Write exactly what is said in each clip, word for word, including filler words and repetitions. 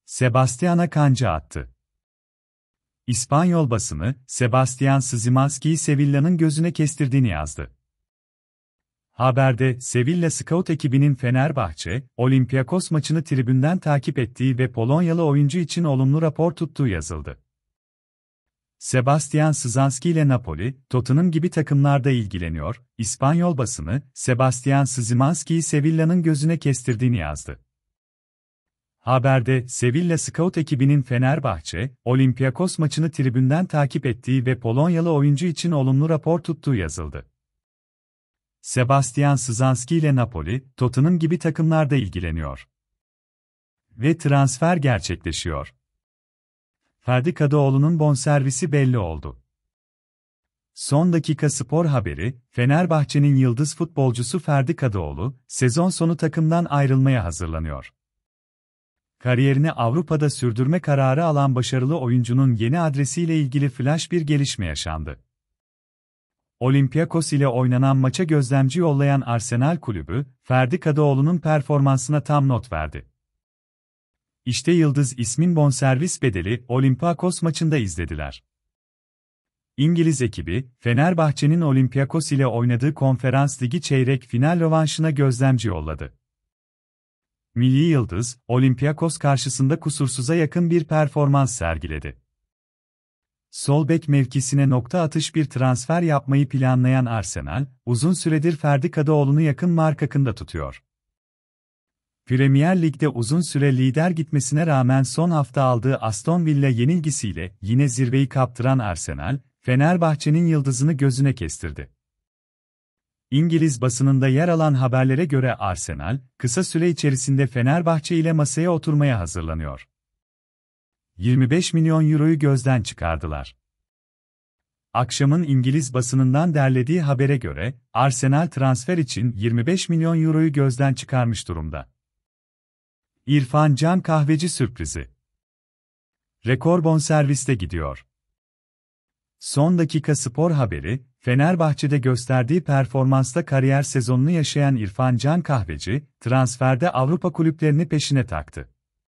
Sebastian'a kanca attı. İspanyol basını, Sebastian Szymanski'yi Sevilla'nın gözüne kestirdiğini yazdı. Haberde, Sevilla Scout ekibinin Fenerbahçe, Olympiakos maçını tribünden takip ettiği ve Polonyalı oyuncu için olumlu rapor tuttuğu yazıldı. Sebastian Szymanski ile Napoli, Tottenham gibi takımlarda ilgileniyor, İspanyol basını, Sebastian Szymanski'yi Sevilla'nın gözüne kestirdiğini yazdı. Haberde, Sevilla Scout ekibinin Fenerbahçe, Olympiakos maçını tribünden takip ettiği ve Polonyalı oyuncu için olumlu rapor tuttuğu yazıldı. Sebastian Szymanski ile Napoli, Tottenham gibi takımlarda ilgileniyor. Ve transfer gerçekleşiyor. Ferdi Kadıoğlu'nun bonservisi belli oldu. Son dakika spor haberi, Fenerbahçe'nin yıldız futbolcusu Ferdi Kadıoğlu, sezon sonu takımdan ayrılmaya hazırlanıyor. Kariyerini Avrupa'da sürdürme kararı alan başarılı oyuncunun yeni adresiyle ilgili flash bir gelişme yaşandı. Olympiakos ile oynanan maça gözlemci yollayan Arsenal kulübü, Ferdi Kadıoğlu'nun performansına tam not verdi. İşte yıldız ismin bonservis bedeli Olympiakos maçında izlediler. İngiliz ekibi, Fenerbahçe'nin Olympiakos ile oynadığı Konferans Ligi çeyrek final rövanşına gözlemci yolladı. Milli yıldız, Olympiakos karşısında kusursuza yakın bir performans sergiledi. Sol bek mevkisine nokta atış bir transfer yapmayı planlayan Arsenal, uzun süredir Ferdi Kadıoğlu'nu yakın markakında tutuyor. Premier Lig'de uzun süre lider gitmesine rağmen son hafta aldığı Aston Villa yenilgisiyle yine zirveyi kaptıran Arsenal, Fenerbahçe'nin yıldızını gözüne kestirdi. İngiliz basınında yer alan haberlere göre Arsenal, kısa süre içerisinde Fenerbahçe ile masaya oturmaya hazırlanıyor. yirmi beş milyon euroyu gözden çıkardılar. Akşamın İngiliz basınından derlediği habere göre, Arsenal transfer için yirmi beş milyon euroyu gözden çıkarmış durumda. İrfan Can Kahveci sürprizi. Rekor bonserviste gidiyor. Son dakika spor haberi, Fenerbahçe'de gösterdiği performansla kariyer sezonunu yaşayan İrfan Can Kahveci, transferde Avrupa kulüplerini peşine taktı.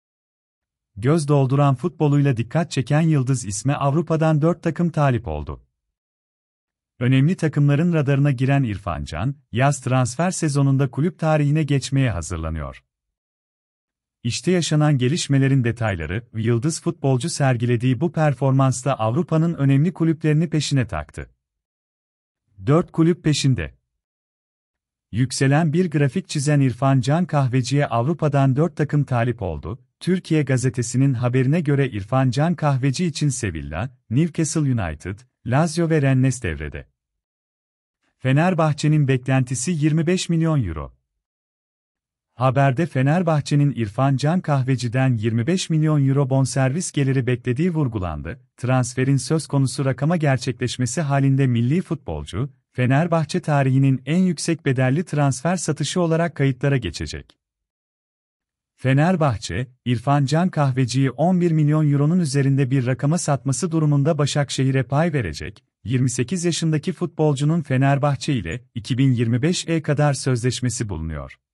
Göz dolduran futboluyla dikkat çeken yıldız isme Avrupa'dan dört takım talip oldu. Önemli takımların radarına giren İrfan Can, yaz transfer sezonunda kulüp tarihine geçmeye hazırlanıyor. İşte yaşanan gelişmelerin detayları, yıldız futbolcu sergilediği bu performansla Avrupa'nın önemli kulüplerini peşine taktı. Dört kulüp peşinde. Yükselen bir grafik çizen İrfan Can Kahveci'ye Avrupa'dan dört takım talip oldu. Türkiye Gazetesi'nin haberine göre İrfan Can Kahveci için Sevilla, Newcastle United, Lazio ve Rennes devrede. Fenerbahçe'nin beklentisi yirmi beş milyon euro. Haberde Fenerbahçe'nin İrfan Can Kahveci'den yirmi beş milyon euro bonservis geliri beklediği vurgulandı. Transferin söz konusu rakama gerçekleşmesi halinde milli futbolcu, Fenerbahçe tarihinin en yüksek bedelli transfer satışı olarak kayıtlara geçecek. Fenerbahçe, İrfan Can Kahveci'yi on bir milyon euronun üzerinde bir rakama satması durumunda Başakşehir'e pay verecek. yirmi sekiz yaşındaki futbolcunun Fenerbahçe ile iki bin yirmi beşe kadar sözleşmesi bulunuyor.